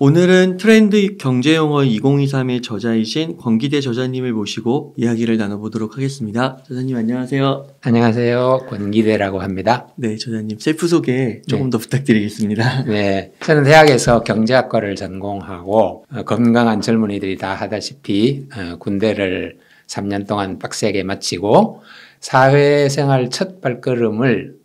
오늘은 트렌드 경제용어 2023의 저자이신 권기대 저자님을 모시고 이야기를 나눠보도록 하겠습니다. 저자님 안녕하세요. 안녕하세요. 권기대라고 합니다. 네, 저자님 셀프 소개 조금 더 부탁드리겠습니다. 네, 저는 대학에서 경제학과를 전공하고 건강한 젊은이들이 다 하다시피 군대를 3년 동안 빡세게 마치고 사회생활 첫 발걸음을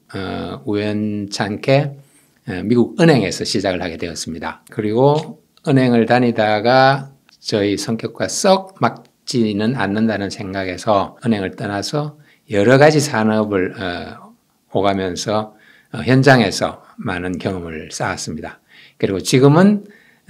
우연찮게 미국 은행에서 시작을 하게 되었습니다. 그리고 은행을 다니다가 저희 성격과 썩 맞지는 않는다는 생각에서 은행을 떠나서 여러 가지 산업을 오가면서 현장에서 많은 경험을 쌓았습니다. 그리고 지금은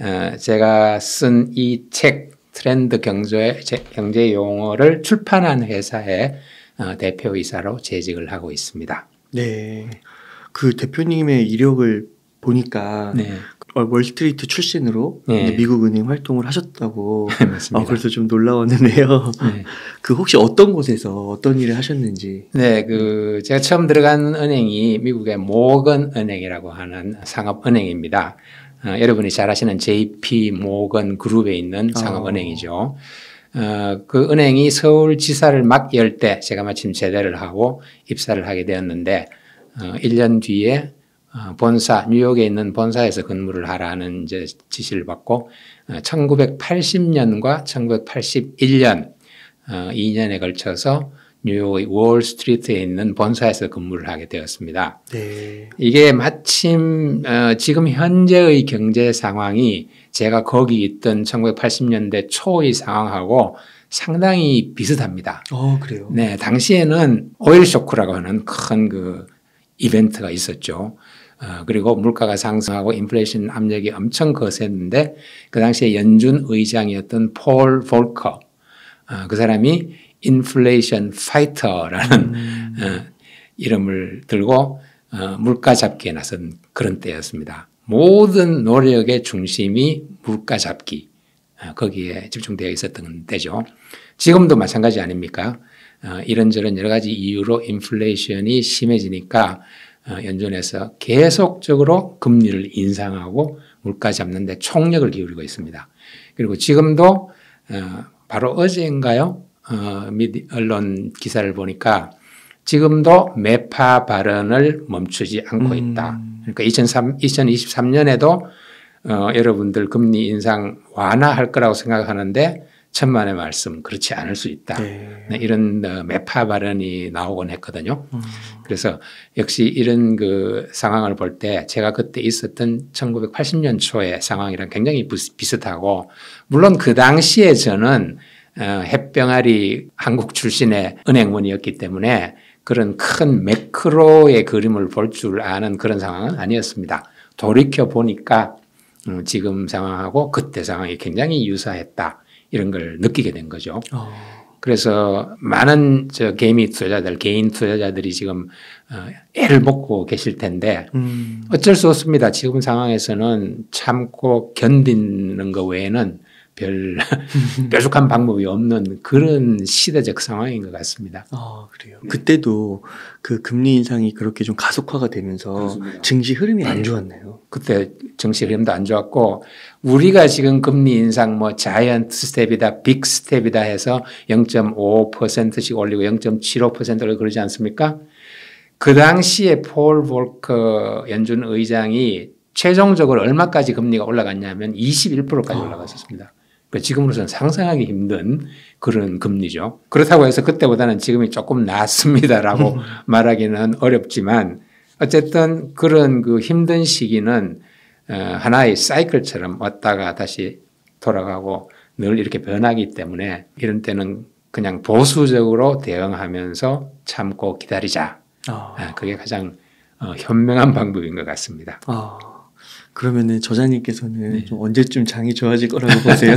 제가 쓴 이 책 트렌드 경제 용어를 출판한 회사의 대표이사로 재직을 하고 있습니다. 네, 그 대표님의 이력을 보니까 네. 월스트리트 출신으로 네. 미국 은행 활동을 하셨다고 맞습니다. 그래서 좀 놀라웠는데요. 네. 그 혹시 어떤 곳에서 어떤 일을 하셨는지. 네, 제가 처음 들어간 은행이 미국의 모건 은행이라고 하는 상업은행입니다. 여러분이 잘 아시는 JP 모건 그룹에 있는 상업은행이죠. 그 은행이 서울지사를 막 열 때 제가 마침 제대를 하고 입사를 하게 되었는데 1년 뒤에 뉴욕에 있는 본사에서 근무를 하라는 이제 지시를 받고 1980년과 1981년 2년에 걸쳐서 뉴욕의 월스트리트에 있는 본사에서 근무를 하게 되었습니다. 네. 이게 마침 지금 현재의 경제 상황이 제가 거기 있던 1980년대 초의 상황하고 상당히 비슷합니다. 그래요? 네, 당시에는 오일 쇼크라고 하는 큰 이벤트가 있었죠. 그리고 물가가 상승하고 인플레이션 압력이 엄청 거셌는데 그 당시에 연준 의장이었던 폴 볼커, 그 사람이 인플레이션 파이터라는 이름을 들고 물가 잡기에 나선 그런 때였습니다. 모든 노력의 중심이 물가 잡기, 거기에 집중되어 있었던 때죠. 지금도 마찬가지 아닙니까? 이런저런 여러 가지 이유로 인플레이션이 심해지니까 연준에서 계속적으로 금리를 인상하고 물가 잡는 데 총력을 기울이고 있습니다. 그리고 지금도 바로 어제인가요? 언론 기사를 보니까 지금도 매파 발언을 멈추지 않고 있다. 그러니까 2023년에도 여러분들 금리 인상 완화할 거라고 생각하는데 천만의 말씀 그렇지 않을 수 있다. 네, 이런 매파 발언이 나오곤 했거든요. 그래서 역시 이런 상황을 볼 때 제가 그때 있었던 1980년 초의 상황이랑 굉장히 비슷하고 물론 그 당시에 저는 햇병아리 한국 출신의 은행원이었기 때문에 그런 큰 매크로의 그림을 볼 줄 아는 그런 상황은 아니었습니다. 돌이켜 보니까 지금 상황하고 그때 상황이 굉장히 유사했다. 이런 걸 느끼게 된 거죠. 그래서 많은 개인 투자자들이 지금 애를 먹고 계실 텐데 어쩔 수 없습니다. 지금 상황에서는 참고 견디는 것 외에는 별 뾰족한 방법이 없는 그런 시대적 상황인 것 같습니다. 그래요. 그때도 그 금리 인상이 그렇게 좀 가속화가 되면서 그렇습니다. 증시 흐름이 안 좋았나요? 그때 증시 흐름도 안 좋았고 우리가 지금 금리 인상 자이언트 스텝이다, 빅 스텝이다 해서 0.5%씩 올리고 0.75%를 그러지 않습니까? 그 당시에 폴 볼커 연준 의장이 최종적으로 얼마까지 금리가 올라갔냐면 21%까지 올라갔었습니다. 지금으로서는 상상하기 힘든 그런 금리죠. 그렇다고 해서 그때보다는 지금이 조금 낫습니다라고 말하기는 어렵지만 어쨌든 그런 힘든 시기는 하나의 사이클처럼 왔다가 다시 돌아가고 늘 이렇게 변하기 때문에 이런 때는 그냥 보수적으로 대응하면서 참고 기다리자. 그게 가장 현명한 방법인 것 같습니다. 그러면은 저자님께서는 좀 언제쯤 장이 좋아질 거라고 보세요?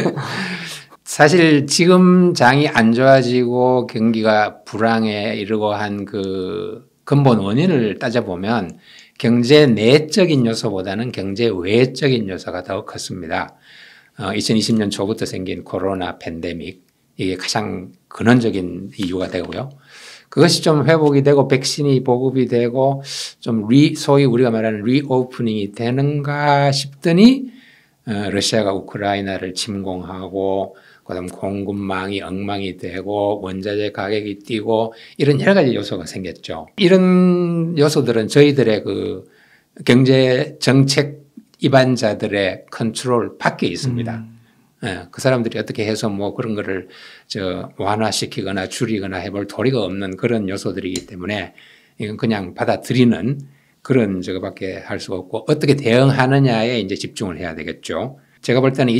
사실 지금 장이 안 좋아지고 경기가 불황에 이르고 한 근본 원인을 따져보면 경제 내적인 요소보다는 경제 외적인 요소가 더 컸습니다. 2020년 초부터 생긴 코로나 팬데믹, 이게 가장 근원적인 이유가 되고요. 그것이 좀 회복이 되고 백신이 보급이 되고 좀 소위 우리가 말하는 리오프닝이 되는가 싶더니 러시아가 우크라이나를 침공하고 그다음 공급망이 엉망이 되고 원자재 가격이 뛰고 이런 여러 가지 요소가 생겼죠. 이런 요소들은 저희들의 그 경제 정책 입안자들의 컨트롤 밖에 있습니다. 그 사람들이 어떻게 해서 뭐 그런 거를 완화시키거나 줄이거나 해볼 도리가 없는 그런 요소들이기 때문에 이건 그냥 받아들이는 그런 저거밖에 할 수가 없고 어떻게 대응하느냐에 이제 집중을 해야 되겠죠. 제가 볼 때는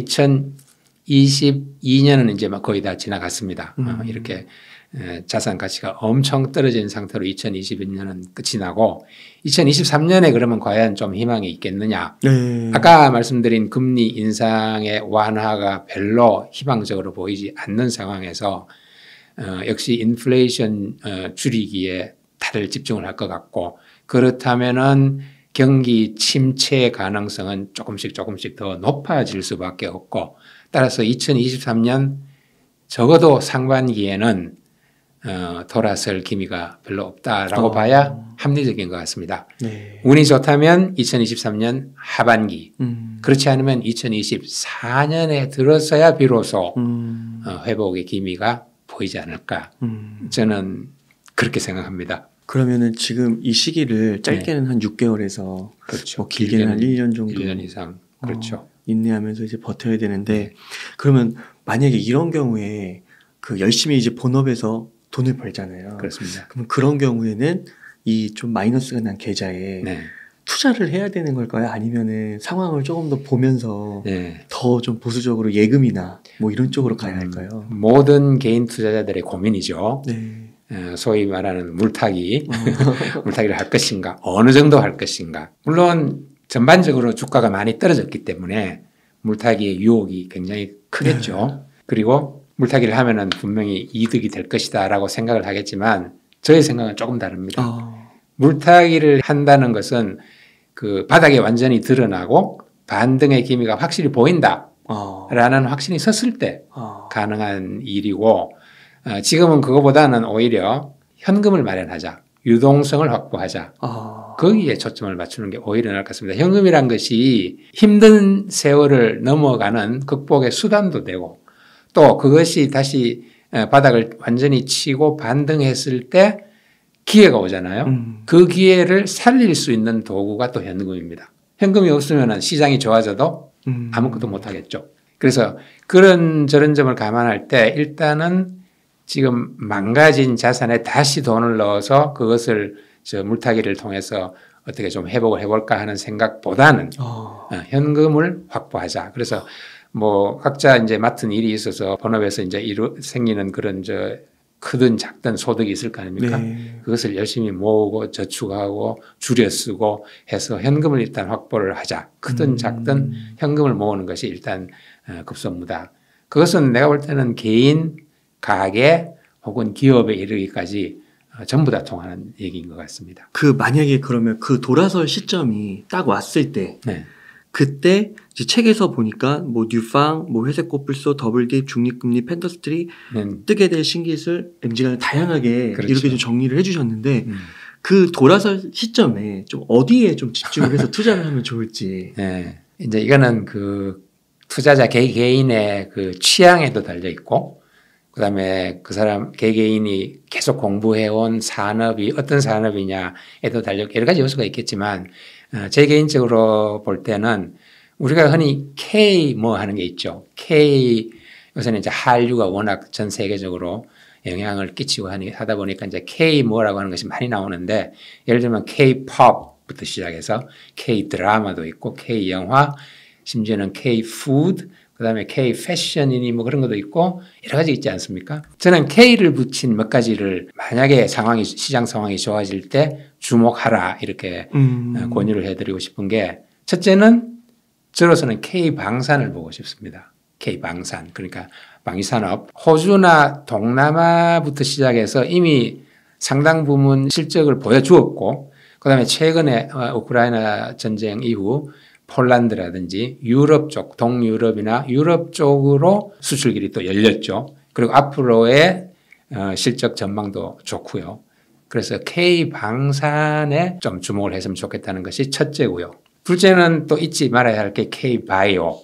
2022년은 이제 막 거의 다 지나갔습니다. 이렇게 자산 가치가 엄청 떨어진 상태로 2022년은 끝이 나고 2023년에 그러면 과연 좀 희망이 있겠느냐. 네. 아까 말씀드린 금리 인상의 완화가 별로 희망적으로 보이지 않는 상황에서 역시 인플레이션 줄이기에 다들 집중을 할 것 같고 그렇다면은 경기 침체 가능성은 조금씩 더 높아질 수밖에 없고 따라서 2023년 적어도 상반기에는 돌아설 기미가 별로 없다라고 봐야 합리적인 것 같습니다. 네. 운이 좋다면 2023년 하반기 그렇지 않으면 2024년에 들어서야 비로소 회복의 기미가 보이지 않을까 저는 그렇게 생각합니다. 그러면은 지금 이 시기를 짧게는 한 6개월에서 그렇죠. 뭐 길게는 한 1년 정도 1년 이상 그렇죠. 인내하면서 이제 버텨야 되는데 그러면 만약에 이런 경우에 그 열심히 이제 본업에서 돈을 벌잖아요. 그렇습니다. 그럼 그런 경우에는 이 좀 마이너스가 난 계좌에 네. 투자를 해야 되는 걸까요? 아니면은 상황을 조금 더 보면서 네. 더 좀 보수적으로 예금이나 뭐 이런 쪽으로 가야 할까요? 모든 개인 투자자들의 고민이죠. 네. 소위 말하는 물타기를 할 것인가, 어느 정도 할 것인가. 물론 전반적으로 주가가 많이 떨어졌기 때문에 물타기의 유혹이 굉장히 크겠죠. 그리고 물타기를 하면은 분명히 이득이 될 것이다라고 생각을 하겠지만 저의 생각은 조금 다릅니다. 물타기를 한다는 것은 그 바닥에 완전히 드러나고 반등의 기미가 확실히 보인다라는 확신이 섰을 때 가능한 일이고 지금은 그거보다는 오히려 현금을 마련하자, 유동성을 확보하자. 거기에 초점을 맞추는 게 오히려 나을 것 같습니다. 현금이란 것이 힘든 세월을 넘어가는 극복의 수단도 되고 또 그것이 다시 바닥을 완전히 치고 반등했을 때 기회가 오잖아요. 그 기회를 살릴 수 있는 도구가 또 현금입니다. 현금이 없으면 시장이 좋아져도 아무것도 못하겠죠. 그래서 그런 저런 점을 감안할 때 일단은 지금 망가진 자산에 다시 돈을 넣어서 그것을 물타기를 통해서 어떻게 좀 회복을 해볼까 하는 생각보다는 현금을 확보하자. 그래서 뭐 각자 이제 맡은 일이 있어서 본업에서 이제 생기는 그런 크든 작든 소득이 있을 거 아닙니까? 네. 그것을 열심히 모으고 저축하고 줄여 쓰고 해서 현금을 일단 확보를 하자. 크든 작든 현금을 모으는 것이 일단 급선무다. 그것은 내가 볼 때는 개인, 가게 혹은 기업에 이르기까지 전부 다 통하는 얘기인 것 같습니다. 만약에 그러면 그 돌아설 시점이 딱 왔을 때 네. 그때 이제 책에서 보니까 뭐 뉴팡, 뭐 회색 코뿔소, 더블딥, 중립금리, 펜더스트리, 뜨게 될 신기술, MG가 다양하게 그렇죠. 이렇게 좀 정리를 해주셨는데 그 돌아설 시점에 좀 어디에 좀 집중을 해서 투자를 하면 좋을지. 네. 이제 이거는 그 투자자 개개인의 그 취향에도 달려 있고 그다음에 그 사람 개개인이 계속 공부해온 산업이 어떤 산업이냐에도 달려 여러 가지 요소가 있겠지만 제 개인적으로 볼 때는 우리가 흔히 K 뭐 하는 게 있죠. K 요새는 이제 한류가 워낙 전 세계적으로 영향을 끼치고 하다 보니까 이제 K 뭐라고 하는 것이 많이 나오는데 예를 들면 K-팝부터 시작해서 K 드라마도 있고 K 영화 심지어는 K 푸드 그다음에 K 패션이니 뭐 그런 것도 있고 여러 가지 있지 않습니까? 저는 K를 붙인 몇 가지를 만약에 시장 상황이 좋아질 때 주목하라 이렇게 권유를 해드리고 싶은 게 첫째는 저로서는 K 방산을 보고 싶습니다. K 방산 그러니까 방위산업 호주나 동남아부터 시작해서 이미 상당 부분 실적을 보여주었고 그다음에 최근에 우크라이나 전쟁 이후 폴란드라든지 유럽 쪽, 동유럽이나 유럽 쪽으로 수출길이 또 열렸죠. 그리고 앞으로의 실적 전망도 좋고요. 그래서 K 방산에 좀 주목을 했으면 좋겠다는 것이 첫째고요. 둘째는 또 잊지 말아야 할 게 K-바이오.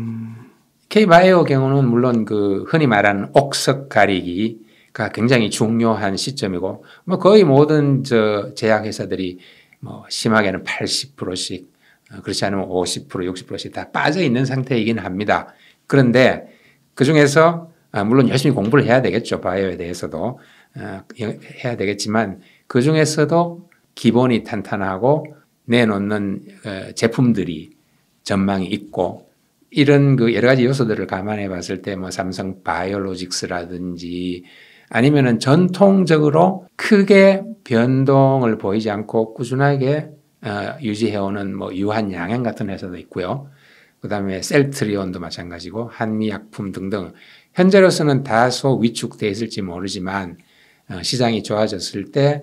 K-바이오 경우는 물론 그 흔히 말하는 옥석 가리기가 굉장히 중요한 시점이고 뭐 거의 모든 제약 회사들이 뭐 심하게는 80%씩 그렇지 않으면 50%, 60%씩 다 빠져 있는 상태이긴 합니다. 그런데 그 중에서 물론 열심히 공부를 해야 되겠죠. 바이오에 대해서도 해야 되겠지만 그 중에서도 기본이 탄탄하고 내놓는 제품들이 전망이 있고 이런 그 여러 가지 요소들을 감안해 봤을 때 뭐 삼성 바이오로직스라든지 아니면은 전통적으로 크게 변동을 보이지 않고 꾸준하게 유지해오는 뭐 유한양행 같은 회사도 있고요. 그 다음에 셀트리온도 마찬가지고 한미약품 등등 현재로서는 다소 위축되어 있을지 모르지만 시장이 좋아졌을 때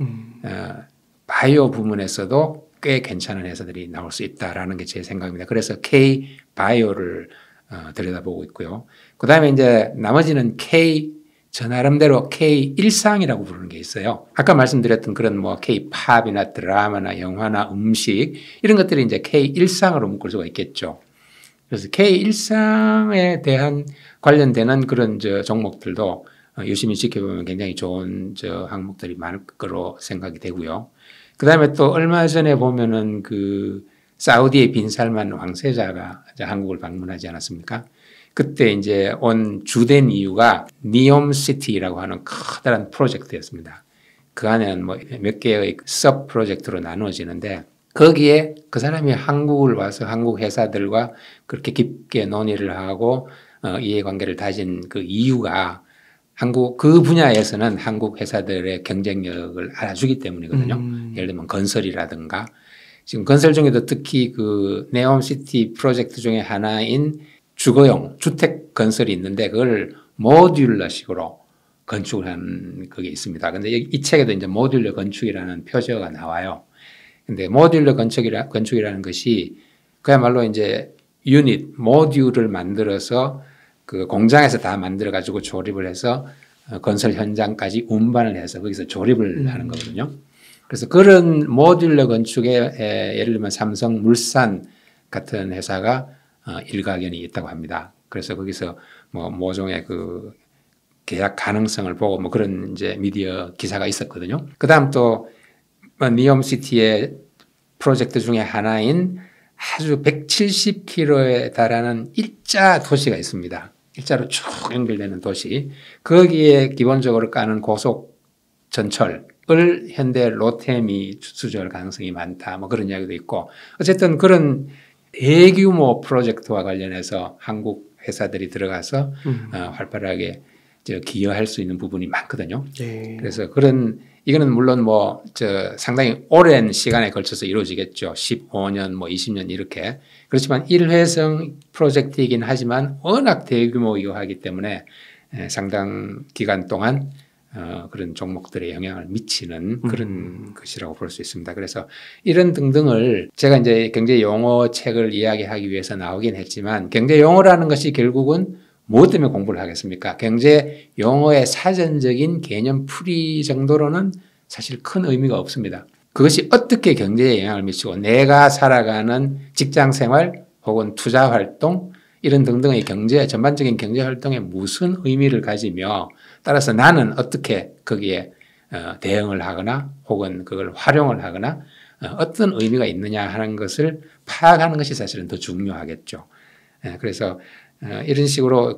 바이오 부문에서도 꽤 괜찮은 회사들이 나올 수 있다라는 게 제 생각입니다. 그래서 K-바이오를 들여다보고 있고요. 그 다음에 이제 나머지는 저 나름대로 K-일상이라고 부르는 게 있어요. 아까 말씀드렸던 그런 뭐 K-팝이나 드라마나 영화나 음식 이런 것들이 이제 K-일상으로 묶을 수가 있겠죠. 그래서 K-일상에 대한 관련되는 그런 종목들도 유심히 지켜보면 굉장히 좋은 항목들이 많을 거로 생각이 되고요. 그 다음에 또 얼마 전에 보면은 그 사우디의 빈 살만 왕세자가 한국을 방문하지 않았습니까? 그때 이제 온 주된 이유가 니옴시티라고 하는 커다란 프로젝트였습니다. 그 안에는 뭐 몇 개의 섭 프로젝트로 나누어지는데 거기에 그 사람이 한국을 와서 한국 회사들과 그렇게 깊게 논의를 하고 이해관계를 다진 그 이유가 한국 그 분야에서는 한국 회사들의 경쟁력을 알아주기 때문이거든요. 예를 들면 건설이라든가 지금 건설 중에도 특히 그 네옴시티 프로젝트 중에 하나인 주거용 주택 건설이 있는데 그걸 모듈러식으로 건축을 한 그게 있습니다. 근데 이 책에도 이제 모듈러 건축이라는 표제가 나와요. 근데 모듈러 건축이라는 것이 그야말로 이제 유닛 모듈을 만들어서 그 공장에서 다 만들어 가지고 조립을 해서 건설 현장까지 운반을 해서 거기서 조립을 하는 거거든요. 그래서 그런 모듈러 건축에 예를 들면 삼성 물산 같은 회사가 일가견이 있다고 합니다. 그래서 거기서 뭐 모종의 그 계약 가능성을 보고 뭐 그런 이제 미디어 기사가 있었거든요. 그다음 또 니옴시티의 프로젝트 중에 하나인 아주 170km에 달하는 일자 도시가 있습니다. 일자로 쭉 연결되는 도시. 거기에 기본적으로 까는 고속 전철을 현대 로템이 수주할 가능성이 많다. 뭐 그런 이야기도 있고. 어쨌든 그런 대규모 프로젝트와 관련해서 한국 회사들이 들어가서 활발하게 기여할 수 있는 부분이 많거든요. 네. 그래서 이거는 물론 뭐 상당히 오랜 시간에 걸쳐서 이루어지겠죠. 15년, 뭐 20년 이렇게. 그렇지만 일회성 프로젝트이긴 하지만 워낙 대규모이고 하기 때문에 상당 기간 동안 그런 종목들에 영향을 미치는 그런 것이라고 볼 수 있습니다. 그래서 이런 등등을 제가 이제 경제 용어 책을 이야기하기 위해서 나오긴 했지만 경제 용어라는 것이 결국은 무엇 때문에 공부를 하겠습니까? 경제 용어의 사전적인 개념 풀이 정도로는 사실 큰 의미가 없습니다. 그것이 어떻게 경제에 영향을 미치고 내가 살아가는 직장 생활 혹은 투자 활동 이런 등등의 전반적인 경제 활동에 무슨 의미를 가지며 따라서 나는 어떻게 거기에 대응을 하거나 혹은 그걸 활용을 하거나 어떤 의미가 있느냐 하는 것을 파악하는 것이 사실은 더 중요하겠죠. 그래서 이런 식으로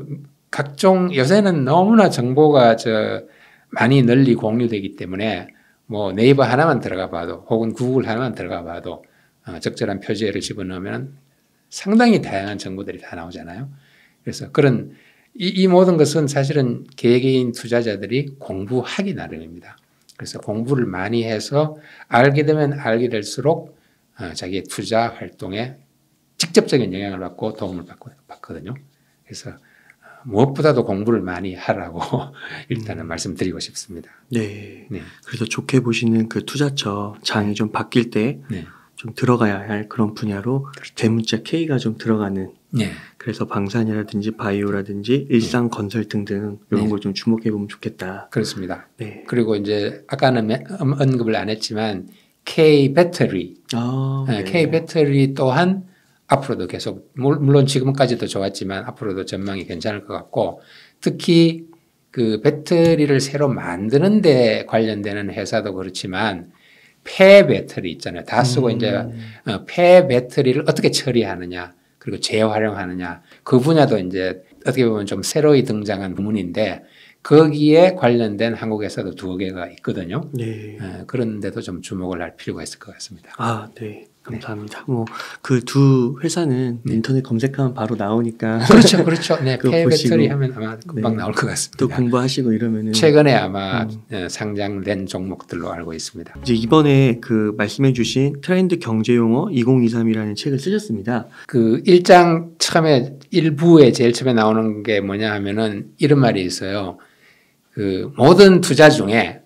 각종 요새는 너무나 정보가 많이 널리 공유되기 때문에 뭐 네이버 하나만 들어가 봐도 혹은 구글 하나만 들어가 봐도 적절한 표제를 집어넣으면 상당히 다양한 정보들이 다 나오잖아요. 그래서 이 모든 것은 사실은 개개인 투자자들이 공부하기 나름입니다. 그래서 공부를 많이 해서 알게 되면 알게 될수록 자기의 투자 활동에 직접적인 영향을 받고 도움을 받거든요. 그래서 무엇보다도 공부를 많이 하라고 일단은 말씀드리고 싶습니다. 네. 그래서 좋게 보시는 그 투자처 장이 좀 바뀔 때 좀 들어가야 할 그런 분야로 그렇죠. 대문자 K가 좀 들어가는 그래서 방산이라든지 바이오라든지 일상 건설 등등 이런 걸 좀 주목해 보면 좋겠다. 그렇습니다. 그리고 이제 아까는 언급을 안 했지만 K 배터리, 네. K 배터리 또한 앞으로도 계속 물론 지금까지도 좋았지만 앞으로도 전망이 괜찮을 것 같고 특히 그 배터리를 새로 만드는 데 관련되는 회사도 그렇지만 폐 배터리 있잖아요. 다 쓰고 이제 폐 배터리를 어떻게 처리하느냐 그리고 재활용하느냐 그 분야도 이제 어떻게 보면 좀 새로이 등장한 부문인데 거기에 관련된 한국 회사도 2개가 있거든요. 네. 그런데도 좀 주목을 할 필요가 있을 것 같습니다. 네. 감사합니다. 뭐 그 두 회사는 인터넷 검색하면 바로 나오니까 그렇죠. 네, 폐 배터리 하면 아마 금방 나올 것 같습니다. 또 공부하시고 이러면은 최근에 아마 상장된 종목들로 알고 있습니다. 이제 이번에 그 말씀해주신 트렌드 경제용어 2023이라는 책을 쓰셨습니다. 그 1장 처음에 1부에 제일 처음에 나오는 게 뭐냐 하면은 이런 말이 있어요. 그 모든 투자 중에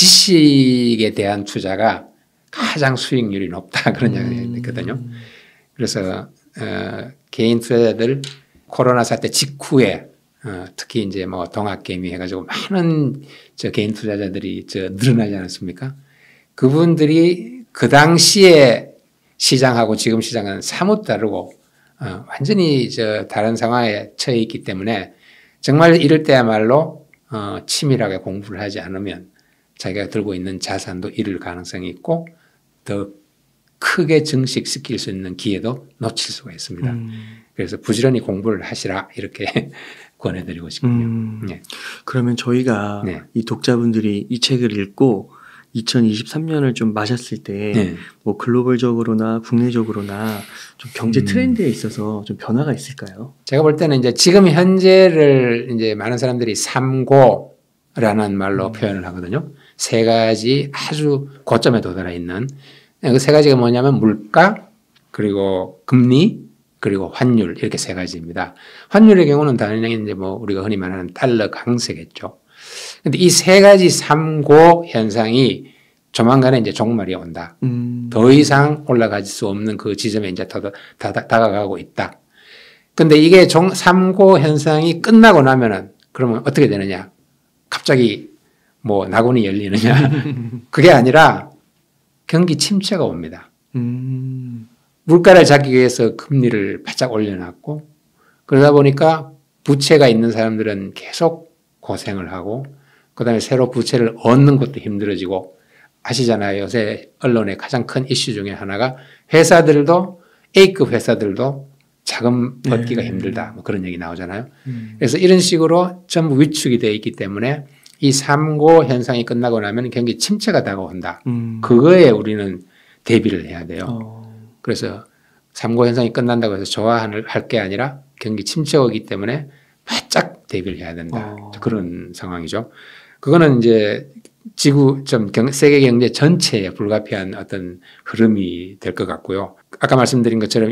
지식에 대한 투자가 가장 수익률이 높다 그런 이야기가 있거든요. 그래서 개인 투자자들 코로나 사태 직후에 특히 이제 뭐 동학개미 해가지고 많은 개인 투자자들이 늘어나지 않았습니까? 그분들이 그 당시에 시장하고 지금 시장은 사뭇 다르고 완전히 다른 상황에 처해 있기 때문에 정말 이럴 때야말로 치밀하게 공부를 하지 않으면 자기가 들고 있는 자산도 잃을 가능성이 있고 더 크게 증식시킬 수 있는 기회도 놓칠 수가 있습니다. 그래서 부지런히 공부를 하시라 이렇게 권해드리고 싶군요. 네. 그러면 저희가 이 독자분들이 이 책을 읽고 2023년을 좀 맞았을 때 뭐 글로벌적으로나 국내적으로나 좀 경제 트렌드에 있어서 좀 변화가 있을까요? 제가 볼 때는 이제 지금 현재를 이제 많은 사람들이 3고라는 말로 표현을 하거든요. 3가지 아주 고점에 도달해 있는 그 3가지가 뭐냐면 물가 그리고 금리 그리고 환율 이렇게 3가지입니다. 환율의 경우는 당연히 이제 뭐 우리가 흔히 말하는 달러 강세겠죠. 근데 이 3가지 3고 현상이 조만간에 이제 종말이 온다. 더 이상 올라갈 수 없는 그 지점에 이제 다가가고 있다. 근데 이게 3고 현상이 끝나고 나면은 그러면 어떻게 되느냐? 갑자기 뭐 낙원이 열리느냐? 그게 아니라 경기 침체가 옵니다. 물가를 잡기 위해서 금리를 바짝 올려놨고 그러다 보니까 부채가 있는 사람들은 계속 고생을 하고 그다음에 새로 부채를 얻는 것도 힘들어지고 아시잖아요. 요새 언론의 가장 큰 이슈 중에 하나가 회사들도 A급 회사들도 자금 얻기가 힘들다. 뭐 그런 얘기 나오잖아요. 그래서 이런 식으로 전부 위축이 되어 있기 때문에 이 3고 현상이 끝나고 나면 경기 침체가 다가온다. 그거에 우리는 대비를 해야 돼요. 그래서 3고 현상이 끝난다고 해서 좋아할 게 아니라 경기 침체가 오기 때문에 바짝 대비를 해야 된다. 그런 상황이죠. 그거는 이제 세계 경제 전체에 불가피한 어떤 흐름이 될 것 같고요. 아까 말씀드린 것처럼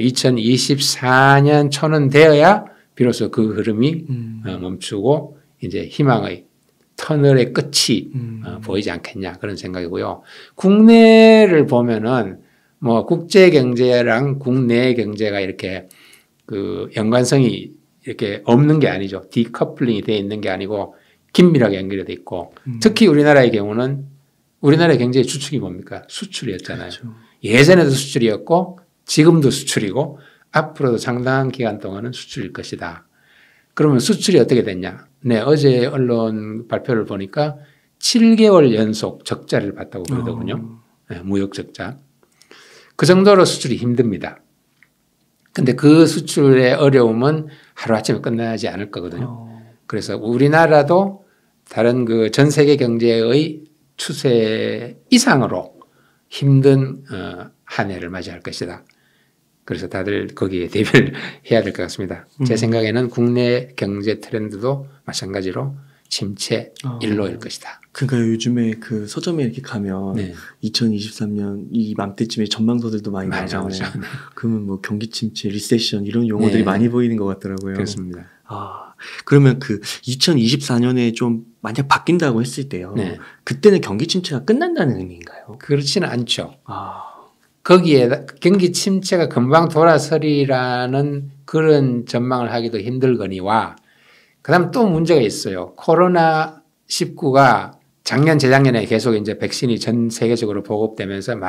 2024년 초는 되어야 비로소 그 흐름이 멈추고 이제 희망의 터널의 끝이 보이지 않겠냐 그런 생각이고요. 국내를 보면은 뭐 국제 경제랑 국내 경제가 이렇게 그 연관성이 이렇게 없는 게 아니죠. 디커플링이 되어 있는 게 아니고 긴밀하게 연결이 되어 있고 특히 우리나라의 경우는 우리나라의 경제의 주축이 뭡니까? 수출이었잖아요. 그렇죠. 예전에도 수출이었고 지금도 수출이고 앞으로도 상당한 기간 동안은 수출일 것이다. 그러면 수출이 어떻게 됐냐? 네, 어제 언론 발표를 보니까 7개월 연속 적자를 봤다고 그러더군요. 네, 무역 적자. 그 정도로 수출이 힘듭니다. 근데 그 수출의 어려움은 하루아침에 끝나지 않을 거거든요. 그래서 우리나라도 다른 그 전 세계 경제의 추세 이상으로 힘든 한 해를 맞이할 것이다. 그래서 다들 거기에 대비를 해야 될 것 같습니다. 제 생각에는 국내 경제 트렌드도 마찬가지로 침체 일로일 것이다. 그러니까 요즘에 그 서점에 이렇게 가면 2023년 이 맘때쯤에 전망서들도 많이 나오잖아요. 그러면 뭐 경기 침체, 리세션 이런 용어들이 많이 보이는 것 같더라고요. 그렇습니다. 그러면 그 2024년에 좀 만약 바뀐다고 했을 때요. 그때는 경기 침체가 끝난다는 의미인가요? 그렇지는 않죠. 거기에 경기 침체가 금방 돌아서리라는 그런 전망을 하기도 힘들거니와 그다음 또 문제가 있어요. 코로나19가 작년 재작년에 계속 이제 백신이 전 세계적으로 보급되면서 많이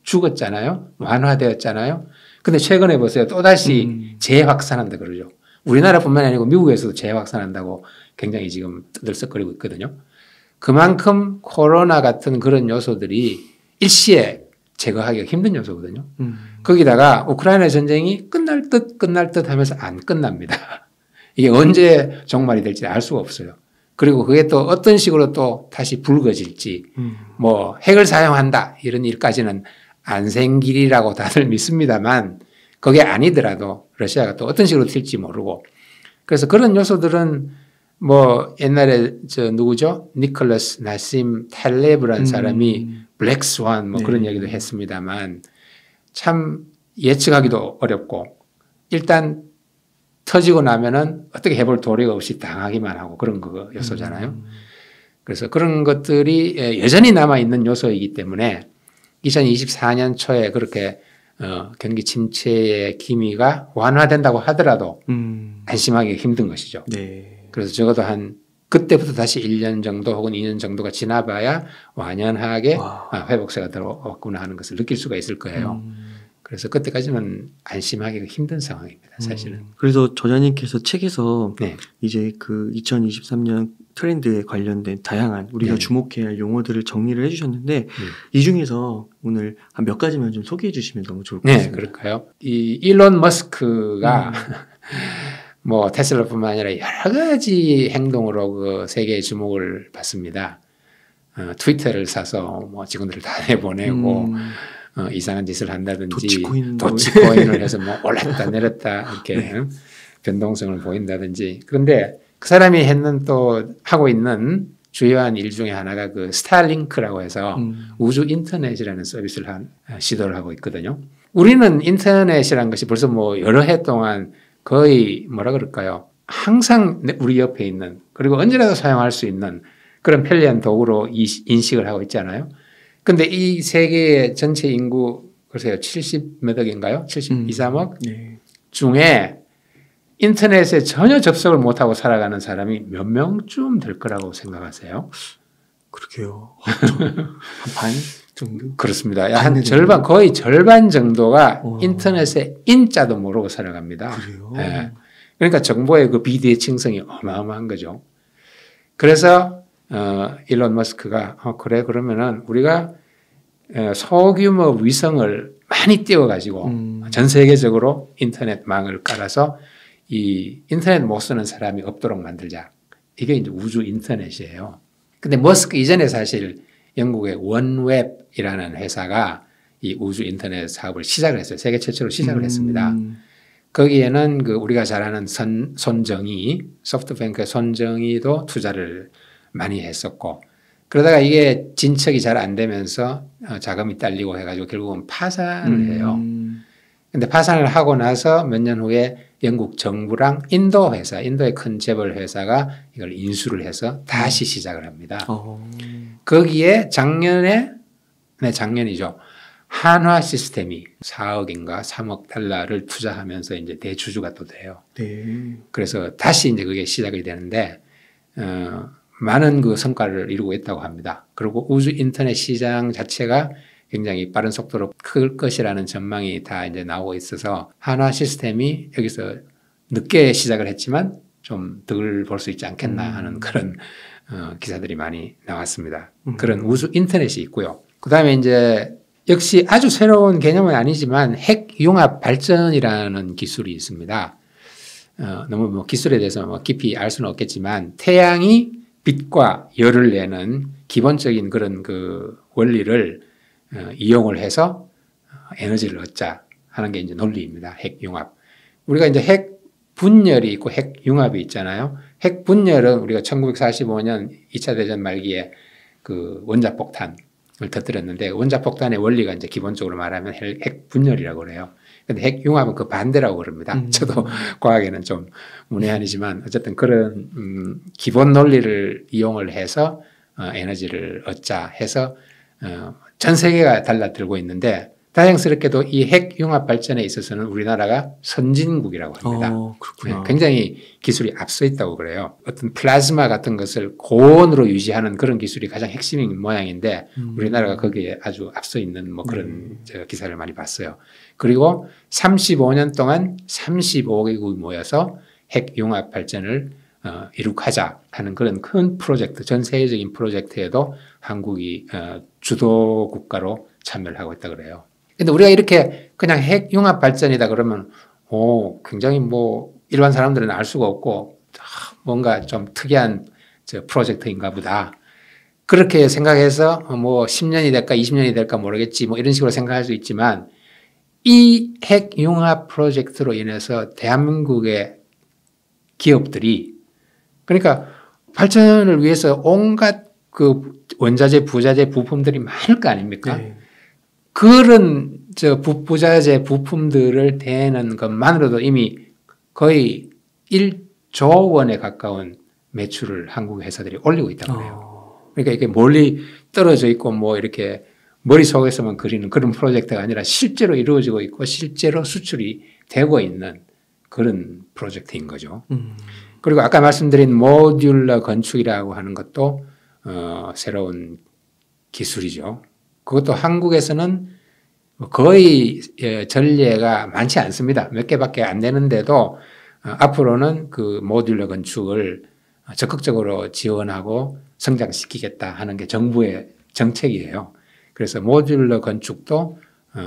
죽었잖아요. 완화되었잖아요. 근데 최근에 보세요. 또다시 재확산한다 그러죠. 우리나라뿐만 아니고 미국에서도 재확산한다고 굉장히 지금 떠들썩거리고 있거든요. 그만큼 코로나 같은 그런 요소들이 일시에 제거하기가 힘든 요소거든요. 거기다가 우크라이나 전쟁이 끝날 듯 하면서 안 끝납니다. 이게 언제 종말이 될지 알 수가 없어요. 그리고 그게 또 어떤 식으로 또 다시 불거질지, 뭐 핵을 사용한다 이런 일까지는 안 생기리라고 다들 믿습니다만 그게 아니더라도 러시아가 또 어떤 식으로 튈지 모르고 그래서 그런 요소들은 뭐 옛날에 저 누구죠? 니콜라스 나심 탈레브라는 사람이 블랙 스완 뭐 그런 얘기도 했습니다만 참 예측하기도 어렵고 일단 터지고 나면은 어떻게 해볼 도리가 없이 당하기만 하고 그런 거 요소잖아요. 그래서 그런 것들이 여전히 남아있는 요소이기 때문에 2024년 초에 그렇게 경기 침체의 기미가 완화된다고 하더라도 안심하기 힘든 것이죠. 네. 그래서 적어도 한 그때부터 다시 1년 정도 혹은 2년 정도가 지나봐야 완연하게 회복세가 들어왔구나 하는 것을 느낄 수가 있을 거예요. 그래서 그때까지는 안심하기가 힘든 상황입니다. 사실은. 그래서 저자님께서 책에서 네. 이제 그 2023년 트렌드에 관련된 다양한 우리가 네. 주목해야 할 용어들을 정리를 해주셨는데 이 중에서 오늘 한 몇 가지만 좀 소개해 주시면 너무 좋을 것 같습니다. 네, 그럴까요? 이 일론 머스크가 뭐 테슬라뿐만 아니라 여러 가지 행동으로 그 세계의 주목을 받습니다. 트위터를 사서 뭐 직원들을 다 내보내고 이상한 짓을 한다든지 도치코인을 해서 뭐 올랐다 내렸다 이렇게 네. 변동성을 보인다든지 그런데 그 사람이 하고 있는 주요한 일 중에 하나가 그 스타링크라고 해서 우주 인터넷이라는 서비스를 시도를 하고 있거든요. 우리는 인터넷이라는 것이 벌써 뭐 여러 해 동안 거의 뭐라 그럴까요? 항상 우리 옆에 있는 그리고 언제라도 사용할 수 있는 그런 편리한 도구로 인식을 하고 있잖아요. 근데 이 세계의 전체 인구 글쎄요 70 몇 억인가요? 72, 3억 네. 중에 인터넷에 전혀 접속을 못하고 살아가는 사람이 몇 명쯤 될 거라고 생각하세요? 그러게요. 한 반 정도? 그렇습니다. 한 절반, 거의 절반 정도가 인터넷에 인자도 모르고 살아갑니다. 그래요? 네. 그러니까 정보의 그 비대칭성이 어마어마한 거죠. 그래서 일론 머스크가 그래 그러면은 우리가 소규모 위성을 많이 띄워가지고 전 세계적으로 인터넷망을 깔아서 이 인터넷 못 쓰는 사람이 없도록 만들자. 이게 이제 우주 인터넷이에요. 근데 머스크 이전에 사실 영국의 원웹이라는 회사가 이 우주 인터넷 사업을 시작을 했어요. 세계 최초로 시작을 했습니다. 거기에는 그 우리가 잘 아는 손정희, 소프트뱅크의 손정희도 투자를 많이 했었고 그러다가 이게 진척이 잘 안 되면서 자금이 딸리고 해가지고 결국은 파산을 해요. 근데 파산을 하고 나서 몇 년 후에 영국 정부랑 인도 회사, 인도의 큰 재벌 회사가 이걸 인수를 해서 다시 시작을 합니다. 거기에 작년이죠. 한화 시스템이 4억인가 3억 달러를 투자하면서 이제 대주주가 또 돼요. 네. 그래서 다시 이제 그게 시작이 되는데, 많은 그 성과를 이루고 있다고 합니다. 그리고 우주 인터넷 시장 자체가 굉장히 빠른 속도로 클 것이라는 전망이 다 이제 나오고 있어서 한화 시스템이 여기서 늦게 시작을 했지만 좀 덜 볼 수 있지 않겠나 하는 그런 기사들이 많이 나왔습니다. 그런 우주 인터넷이 있고요. 그 다음에 이제 역시 아주 새로운 개념은 아니지만 핵융합 발전이라는 기술이 있습니다. 너무 뭐 기술에 대해서 뭐 깊이 알 수는 없겠지만 태양이 빛과 열을 내는 기본적인 그런 그 원리를 이용을 해서 에너지를 얻자 하는 게 이제 논리입니다. 핵융합. 우리가 이제 핵 분열이 있고 핵융합이 있잖아요. 핵 분열은 우리가 1945년 2차 대전 말기에 그 원자폭탄을 터뜨렸는데 원자폭탄의 원리가 이제 기본적으로 말하면 핵 분열이라고 그래요. 근데 핵융합은 그 반대라고 그럽니다. 저도 과학에는 좀 문외한이지만 어쨌든 그런 기본 논리를 이용을 해서 에너지를 얻자 해서 전 세계가 달라들고 있는데 다행스럽게도 이 핵 융합 발전에 있어서는 우리나라가 선진국이라고 합니다. 그렇구나. 굉장히 기술이 앞서 있다고 그래요. 어떤 플라즈마 같은 것을 고온으로 유지하는 그런 기술이 가장 핵심인 모양인데 우리나라가 거기에 아주 앞서 있는 뭐 그런 기사를 많이 봤어요. 그리고 35년 동안 35개국이 모여서 핵 융합 발전을 이룩하자 하는 그런 큰 프로젝트, 전 세계적인 프로젝트에도 한국이 주도 국가로 참여를 하고 있다 그래요. 근데 우리가 이렇게 그냥 핵 융합 발전이다 그러면 굉장히 뭐 일반 사람들은 알 수가 없고 뭔가 좀 특이한 프로젝트인가 보다. 그렇게 생각해서 뭐 10년이 될까 20년이 될까 모르겠지 뭐 이런 식으로 생각할 수 있지만 이 핵 융합 프로젝트로 인해서 대한민국의 기업들이 그러니까 발전을 위해서 온갖 그 원자재, 부자재, 부품들이 많을 거 아닙니까? 네. 그런 부자재, 부품들을 대는 것만으로도 이미 거의 1조 원에 가까운 매출을 한국 회사들이 올리고 있다고 해요. 그러니까 이게 멀리 떨어져 있고 뭐 이렇게 머릿속에서만 그리는 그런 프로젝트가 아니라 실제로 이루어지고 있고 실제로 수출이 되고 있는 그런 프로젝트인 거죠. 그리고 아까 말씀드린 모듈러 건축이라고 하는 것도 새로운 기술이죠. 그것도 한국에서는 거의 전례가 많지 않습니다. 몇 개밖에 안 되는데도 앞으로는 그 모듈러 건축을 적극적으로 지원하고 성장시키겠다 하는 게 정부의 정책이에요. 그래서 모듈러 건축도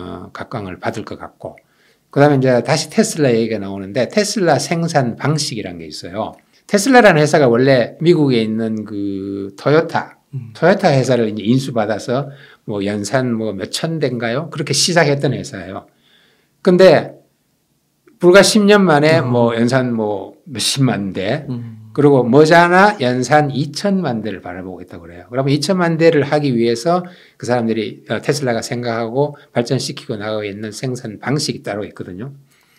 각광을 받을 것 같고 그 다음에 이제 다시 테슬라 얘기가 나오는데 테슬라 생산 방식이라는 게 있어요. 테슬라라는 회사가 원래 미국에 있는 그 토요타 회사를 이제 인수받아서 뭐 연산 뭐 몇천 대인가요? 그렇게 시작했던 회사예요. 근데 불과 10년 만에 뭐 연산 뭐 몇십만 대 그리고 머지않아 연산 2천만 대를 바라보고 있다고 그래요. 그러면 2천만 대를 하기 위해서 그 사람들이 테슬라가 생각하고 발전시키고 나가고 있는 생산 방식이 따로 있거든요.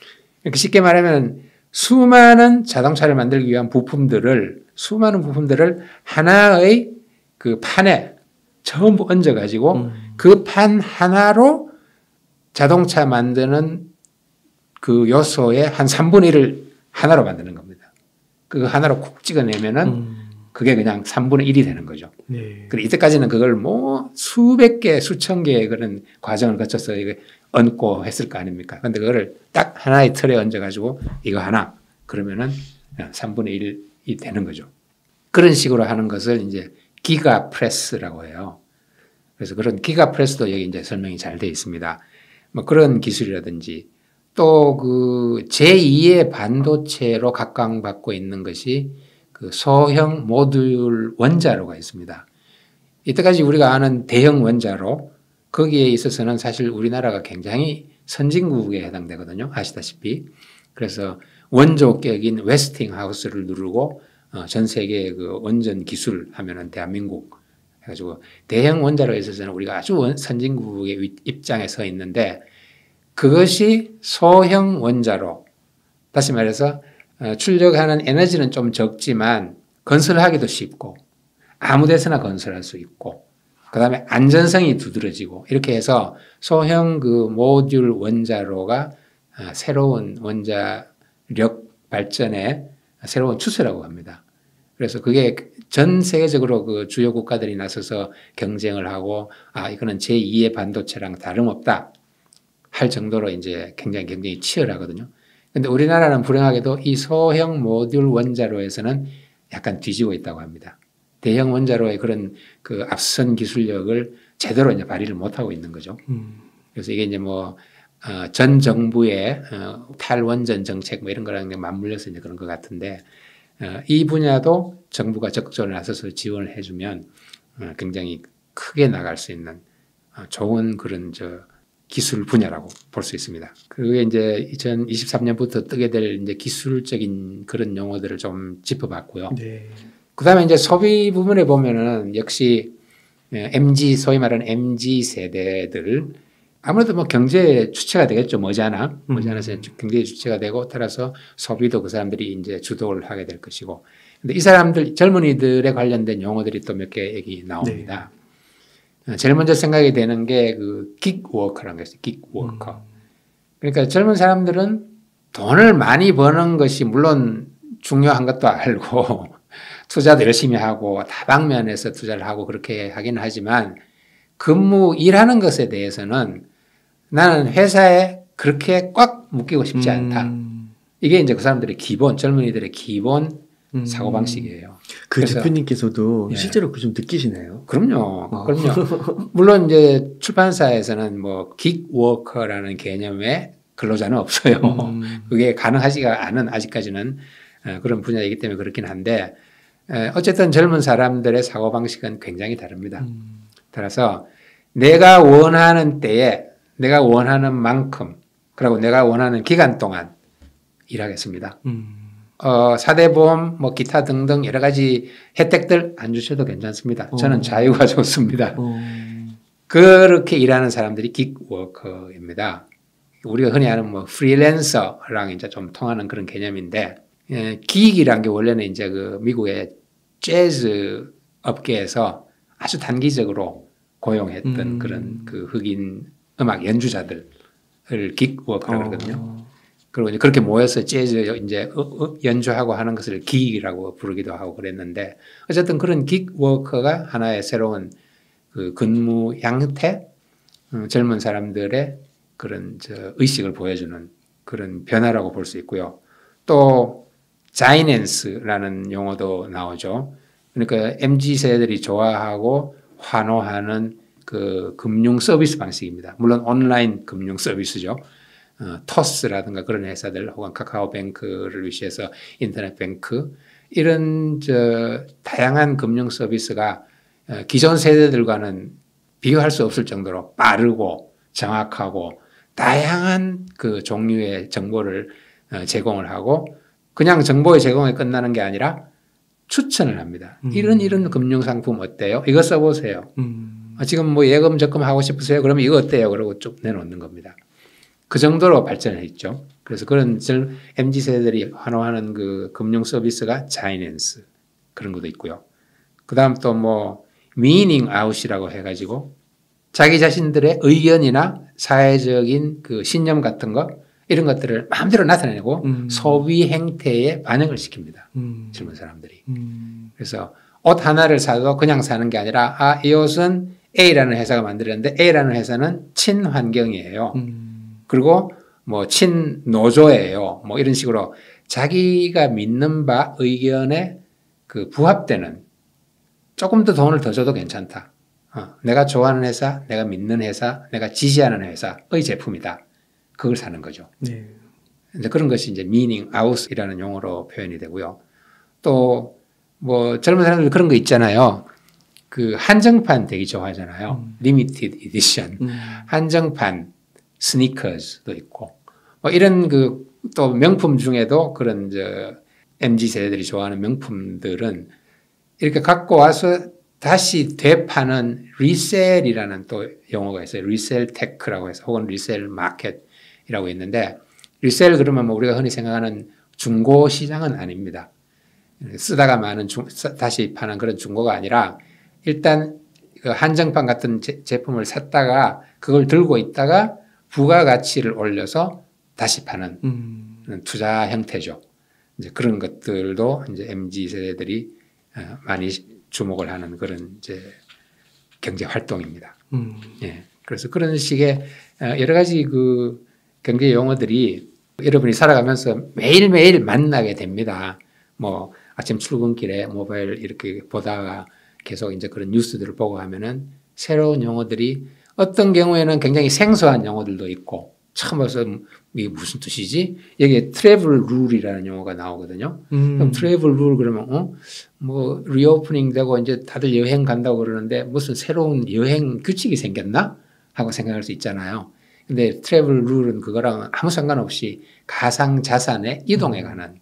쉽게 말하면 수많은 자동차를 만들기 위한 수많은 부품들을 하나의 그 판에 전부 얹어가지고 그 판 하나로 자동차 만드는 그 요소의 한 3분의 1을 하나로 만드는 겁니다. 그 하나로 콕 찍어내면은 그게 그냥 3분의 1이 되는 거죠. 네. 그리고 이때까지는 그걸 뭐 수백 개, 수천 개의 그런 과정을 거쳐서 이게 얹고 했을 거 아닙니까? 근데 그거를 딱 하나의 틀에 얹어가지고 이거 하나 그러면은 3분의 1이 되는 거죠. 그런 식으로 하는 것을 이제 기가 프레스라고 해요. 그래서 그런 기가 프레스도 여기 이제 설명이 잘 되어 있습니다. 뭐 그런 기술이라든지 또 그 제2의 반도체로 각광받고 있는 것이 그 소형 모듈 원자로가 있습니다. 이때까지 우리가 아는 대형 원자로 거기에 있어서는 사실 우리나라가 굉장히 선진국에 해당되거든요. 아시다시피. 그래서 원조격인 웨스팅하우스를 누르고 전 세계 그 원전 기술 하면은 대한민국 해가지고 대형 원자로에 있어서는 우리가 아주 선진국의 입장에 서 있는데 그것이 소형 원자로 다시 말해서 출력하는 에너지는 좀 적지만 건설하기도 쉽고 아무 데서나 건설할 수 있고 그 다음에 안전성이 두드러지고 이렇게 해서 소형 그 모듈 원자로가 새로운 원자력 발전의 새로운 추세라고 합니다. 그래서 그게 전 세계적으로 그 주요 국가들이 나서서 경쟁을 하고 이거는 제2의 반도체랑 다름없다 할 정도로 이제 굉장히 치열하거든요. 근데 우리나라는 불행하게도 이 소형 모듈 원자로에서는 약간 뒤지고 있다고 합니다. 대형 원자로의 그런 그 앞선 기술력을 제대로 이제 발휘를 못하고 있는 거죠. 그래서 이게 이제 뭐, 전 정부의 탈원전 정책 뭐 이런 거랑 맞물려서 이제 그런 것 같은데, 이 분야도 정부가 적극적으로 나서서 지원을 해주면 굉장히 크게 나갈 수 있는 좋은 그런 기술 분야라고 볼 수 있습니다. 그게 이제 2023년부터 뜨게 될 이제 기술적인 그런 용어들을 좀 짚어봤고요. 네. 그 다음에 이제 소비 부분에 보면은 역시 MZ, 소위 말하는 MZ 세대들 아무래도 뭐 경제 주체가 되겠죠. 머지않아서 경제 주체가 되고 따라서 소비도 그 사람들이 이제 주도를 하게 될 것이고. 근데 이 사람들 젊은이들에 관련된 용어들이 또 몇 개 얘기 나옵니다. 네. 제일 먼저 생각이 되는 게 그 긱워커라는 게 있어요. 긱워커. 그러니까 젊은 사람들은 돈을 많이 버는 것이 물론 중요한 것도 알고 투자도 열심히 하고 다방면에서 투자를 하고 그렇게 하긴 하지만 일하는 것에 대해서는 나는 회사에 그렇게 꽉 묶이고 싶지 않다. 이게 이제 그 사람들의 젊은이들의 기본 사고방식이에요. 그 대표님께서도 실제로 그 좀 느끼시나요? 그럼요. 그럼요. 물론 이제 출판사에서는 뭐 긱워커라는 개념의 근로자는 없어요. 그게 가능하지가 않은 아직까지는 그런 분야이기 때문에 그렇긴 한데 어쨌든 젊은 사람들의 사고방식은 굉장히 다릅니다. 따라서 내가 원하는 때에 내가 원하는 만큼 그리고 내가 원하는 기간 동안 일하겠습니다. 사대보험, 뭐 기타 등등 여러 가지 혜택들 안 주셔도 괜찮습니다. 저는 자유가 좋습니다. 그렇게 일하는 사람들이 긱워커입니다. 우리가 흔히 아는 뭐 프리랜서랑 이제 좀 통하는 그런 개념인데, 기익이란 게 원래는 이제 그 미국의 재즈 업계에서 아주 단기적으로 고용했던 그런 그 흑인 음악 연주자들을 긱워커라고 하거든요. 그리고 이제 그렇게 모여서 재즈 이제 연주하고 하는 것을 기익이라고 부르기도 하고 그랬는데 어쨌든 그런 긱워커가 하나의 새로운 그 근무 양태, 젊은 사람들의 그런 의식을 보여주는 그런 변화라고 볼 수 있고요. 또 자이낸스라는 용어도 나오죠. 그러니까 MZ 세대들이 좋아하고 환호하는 그 금융 서비스 방식입니다. 물론 온라인 금융 서비스죠. 토스라든가 그런 회사들 혹은 카카오뱅크를 위시해서 인터넷뱅크 이런 다양한 금융 서비스가 기존 세대들과는 비교할 수 없을 정도로 빠르고 정확하고 다양한 그 종류의 정보를 제공을 하고 그냥 정보의 제공에 끝나는 게 아니라 추천을 합니다. 이런 금융상품 어때요? 이거 써보세요. 지금 뭐 예금 적금하고 싶으세요? 그러면 이거 어때요? 그러고 쭉 내놓는 겁니다. 그 정도로 발전을 했죠. 그래서 그런 MZ세대들이 환호하는 그 금융 서비스가 자이낸스 그런 것도 있고요. 그 다음 또 뭐 미닝 아웃이라고 해가지고 자기 자신들의 의견이나 사회적인 그 신념 같은 거 이런 것들을 마음대로 나타내고 소비 행태에 반영을 시킵니다. 젊은 사람들이. 그래서 옷 하나를 사도 그냥 사는 게 아니라 이 옷은 A라는 회사가 만들었는데 A라는 회사는 친환경이에요. 그리고 뭐 친노조예요. 뭐 이런 식으로 자기가 믿는 바 의견에 그 부합되는 조금 더 돈을 더 줘도 괜찮다. 내가 좋아하는 회사, 내가 믿는 회사, 내가 지지하는 회사의 제품이다. 그걸 사는 거죠. 네. 근데 그런 것이 이제 meaning out이라는 용어로 표현이 되고요. 또 뭐 젊은 사람들 그런 거 있잖아요. 그 한정판 되게 좋아하잖아요. limited edition. 한정판 스니커즈도 있고 뭐 이런 그 또 명품 중에도 그런 MZ 세대들이 좋아하는 명품들은 이렇게 갖고 와서 다시 되파는 리셀이라는 또 용어가 있어요. 리셀 테크라고 해서 혹은 리셀 마켓이라고 있는데 리셀 그러면 뭐 우리가 흔히 생각하는 중고 시장은 아닙니다. 쓰다가 많은 다시 파는 그런 중고가 아니라 일단 그 한정판 같은 제품을 샀다가 그걸 들고 있다가 부가가치를 올려서 다시 파는 투자 형태죠. 이제 그런 것들도 이제 MZ 세대들이 많이 주목을 하는 그런 이제 경제 활동입니다. 예. 그래서 그런 식의 여러 가지 그 경제 용어들이 여러분이 살아가면서 매일매일 만나게 됩니다. 뭐 아침 출근길에 모바일 이렇게 보다가 계속 이제 그런 뉴스들을 보고 하면은 새로운 용어들이 어떤 경우에는 굉장히 생소한 용어들도 있고 처음 봐서 이게 무슨 뜻이지? 여기에 트래블 룰이라는 용어가 나오거든요. 그럼 트래블 룰 그러면 뭐 리오프닝 되고 이제 다들 여행 간다고 그러는데 무슨 새로운 여행 규칙이 생겼나? 하고 생각할 수 있잖아요. 근데 트래블 룰은 그거랑 아무 상관없이 가상 자산의 이동에 관한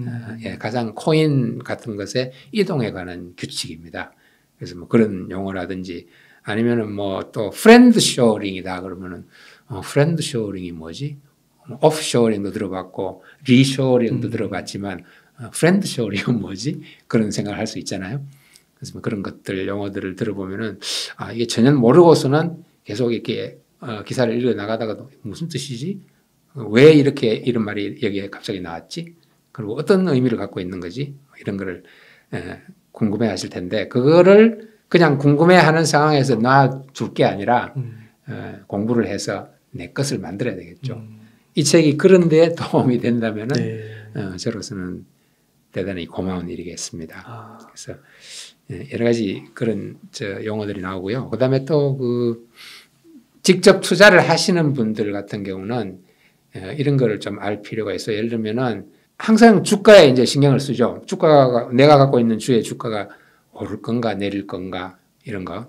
가상 코인 같은 것에 이동에 관한 규칙입니다. 그래서 뭐 그런 용어라든지 아니면은 뭐 또 프렌드 쇼어링이다 그러면은 프렌드 쇼어링이 뭐지? 오프쇼어링도 들어봤고 리쇼어링도 들어봤지만 프렌드 쇼어링은 뭐지? 그런 생각을 할 수 있잖아요. 그래서 그런 것들 용어들을 들어보면은 이게 전혀 모르고서는 계속 이렇게 기사를 읽어 나가다가도 무슨 뜻이지? 왜 이렇게 이런 말이 여기에 갑자기 나왔지? 그리고 어떤 의미를 갖고 있는 거지? 이런 거를 궁금해 하실 텐데 그거를 그냥 궁금해하는 상황에서 놔줄 게 아니라 공부를 해서 내 것을 만들어야 되겠죠. 이 책이 그런 데 도움이 된다면은 저로서는 대단히 고마운 일이겠습니다. 그래서 여러 가지 그런 용어들이 나오고요. 그다음에 또 그 직접 투자를 하시는 분들 같은 경우는 이런 거를 좀 알 필요가 있어요. 예를 들면은 항상 주가에 이제 신경을 쓰죠. 주가가 내가 갖고 있는 주의 주가가 오를 건가 내릴 건가 이런 거.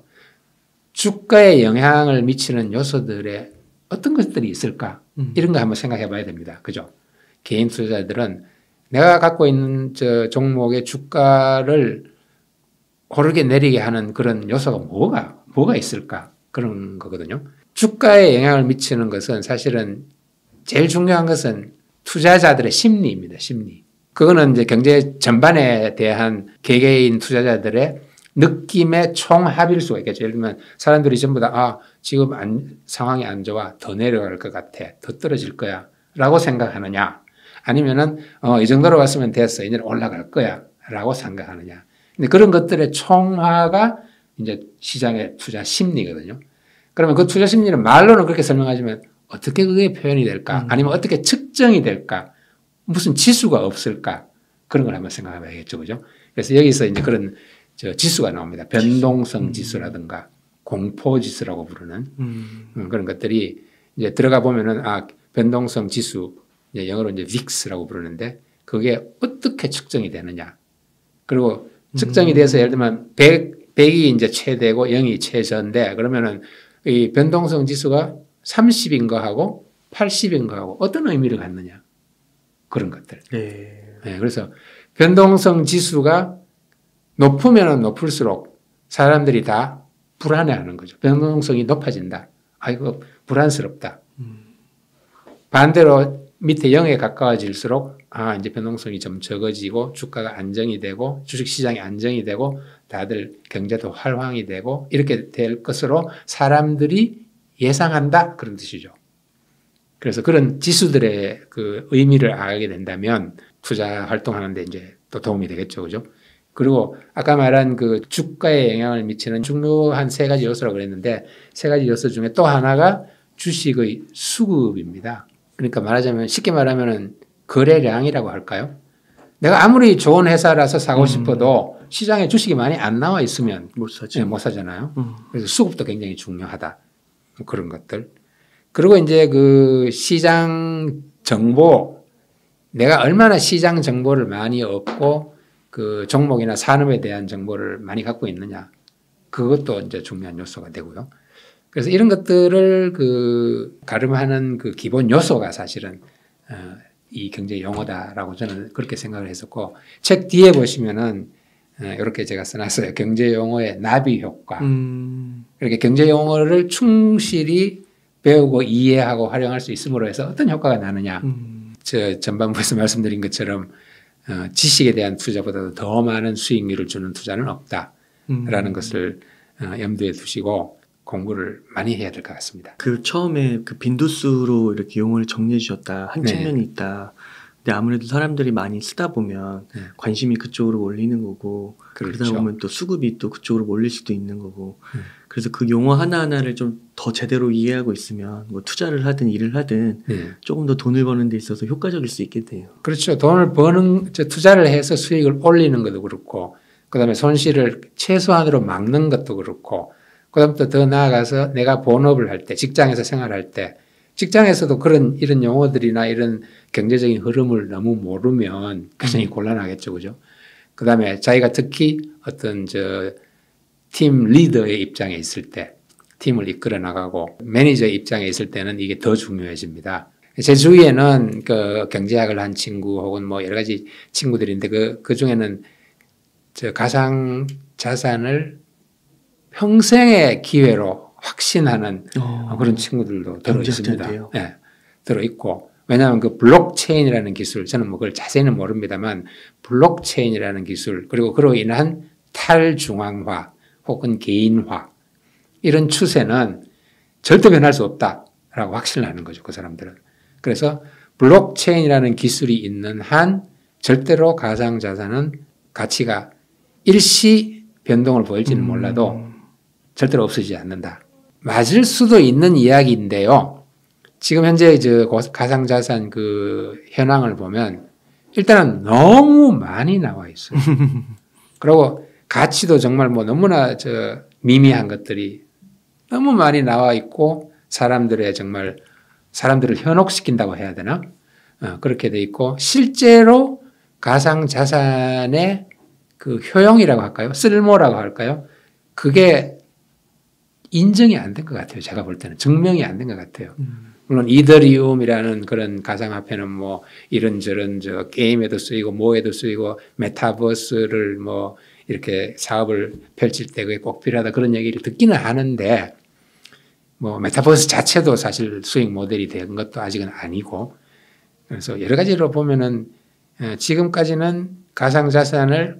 주가에 영향을 미치는 요소들에 어떤 것들이 있을까? 이런 거 한번 생각해 봐야 됩니다. 그죠? 개인 투자자들은 내가 갖고 있는 종목의 주가를 오르게 내리게 하는 그런 요소가 뭐가 있을까? 그런 거거든요. 주가에 영향을 미치는 것은 사실은 제일 중요한 것은 투자자들의 심리입니다. 심리. 그거는 이제 경제 전반에 대한 개개인 투자자들의 느낌의 총합일 수가 있겠죠. 예를 들면 사람들이 전부 다 지금 상황이 안 좋아. 더 내려갈 것 같아. 더 떨어질 거야. 라고 생각하느냐. 아니면은 이 정도로 왔으면 됐어. 이제 올라갈 거야. 라고 생각하느냐. 근데 그런 것들의 총화가 이제 시장의 투자 심리거든요. 그러면 그 투자 심리는 말로는 그렇게 설명하지만 어떻게 그게 표현이 될까? 아니면 어떻게 측정이 될까? 무슨 지수가 없을까? 그런 걸 한번 생각해 봐야겠죠. 그죠? 그래서 여기서 이제 그런 지수가 나옵니다. 변동성 지수라든가 공포 지수라고 부르는 그런 것들이 이제 들어가 보면은 변동성 지수, 이제 영어로 이제 VIX라고 부르는데 그게 어떻게 측정이 되느냐. 그리고 측정이 돼서 예를 들면 100이 이제 최대고 0이 최저인데 그러면은 이 변동성 지수가 30인 거하고 80인 거하고 어떤 의미를 갖느냐. 그런 것들. 네, 그래서 변동성 지수가 높으면 높을수록 사람들이 다 불안해하는 거죠. 변동성이 높아진다. 이거 불안스럽다. 반대로 밑에 0에 가까워질수록 이제 변동성이 좀 적어지고 주가가 안정이 되고 주식시장이 안정이 되고 다들 경제도 활황이 되고 이렇게 될 것으로 사람들이 예상한다. 그런 뜻이죠. 그래서 그런 지수들의 그 의미를 알게 된다면 투자 활동하는데 이제 또 도움이 되겠죠. 그죠? 그리고 아까 말한 그 주가에 영향을 미치는 중요한 3가지 요소라고 그랬는데 3가지 요소 중에 또 하나가 주식의 수급입니다. 그러니까 말하자면 쉽게 말하면 거래량이라고 할까요? 내가 아무리 좋은 회사라서 사고 싶어도 시장에 주식이 많이 안 나와 있으면 못 사잖아요. 그래서 수급도 굉장히 중요하다. 그런 것들. 그리고 이제 그 시장 정보, 내가 얼마나 시장 정보를 많이 얻고 그 종목이나 산업에 대한 정보를 많이 갖고 있느냐. 그것도 이제 중요한 요소가 되고요. 그래서 이런 것들을 그 가름하는 그 기본 요소가 사실은 이 경제 용어다라고 저는 그렇게 생각을 했었고 책 뒤에 보시면은 이렇게 제가 써놨어요. 경제 용어의 나비 효과. 이렇게 경제 용어를 충실히 배우고 이해하고 활용할 수 있음으로 해서 어떤 효과가 나느냐. 저 전반부에서 말씀드린 것처럼 지식에 대한 투자보다도 더 많은 수익률을 주는 투자는 없다라는 것을 염두에 두시고 공부를 많이 해야 될 것 같습니다. 그 처음에 그 빈도수로 이렇게 용어를 정리해 주셨다. 한 측면이 있다. 근데 아무래도 사람들이 많이 쓰다 보면 관심이 그쪽으로 몰리는 거고 그러다 보면 또 수급이 또 그쪽으로 몰릴 수도 있는 거고 그래서 그 용어 하나하나를 좀 더 제대로 이해하고 있으면 뭐 투자를 하든 일을 하든 조금 더 돈을 버는 데 있어서 효과적일 수 있겠네요. 그렇죠. 돈을 투자를 해서 수익을 올리는 것도 그렇고 그다음에 손실을 최소한으로 막는 것도 그렇고 그다음부터 더 나아가서 내가 본업을 할 때 직장에서 생활할 때 직장에서도 이런 용어들이나 이런 경제적인 흐름을 너무 모르면 굉장히 곤란하겠죠. 그죠? 그 다음에 자기가 특히 어떤 팀 리더의 입장에 있을 때 팀을 이끌어 나가고 매니저의 입장에 있을 때는 이게 더 중요해집니다. 제 주위에는 그 경제학을 한 친구 혹은 뭐 여러 가지 친구들인데 그 중에는 가상 자산을 평생의 기회로 확신하는 그런 친구들도 들어 있습니다. 네, 들어 있고 왜냐하면 그 블록체인이라는 기술 저는 뭐 그걸 자세히는 모릅니다만 블록체인이라는 기술 그리고 그로 인한 탈중앙화 혹은 개인화 이런 추세는 절대 변할 수 없다라고 확신을 하는 거죠. 그 사람들은. 그래서 블록체인이라는 기술이 있는 한 절대로 가상자산은 가치가 일시 변동을 보일지는 몰라도 절대로 없어지지 않는다. 맞을 수도 있는 이야기인데요. 지금 현재 가상자산 그 현황을 보면 일단은 너무 많이 나와 있어요. 그리고 가치도 정말 뭐 너무나 미미한 것들이 너무 많이 나와 있고 사람들을 현혹시킨다고 해야 되나? 그렇게 돼 있고 실제로 가상자산의 그 효용이라고 할까요? 쓸모라고 할까요? 그게 인정이 안 된 것 같아요. 제가 볼 때는 증명이 안 된 것 같아요. 물론 이더리움이라는 그런 가상화폐는 뭐 이런저런 게임에도 쓰이고 뭐에도 쓰이고 메타버스를 뭐 이렇게 사업을 펼칠 때 그게 꼭 필요하다 그런 얘기를 듣기는 하는데 뭐 메타버스 자체도 사실 수익 모델이 된 것도 아직은 아니고 그래서 여러 가지로 보면은 지금까지는 가상자산을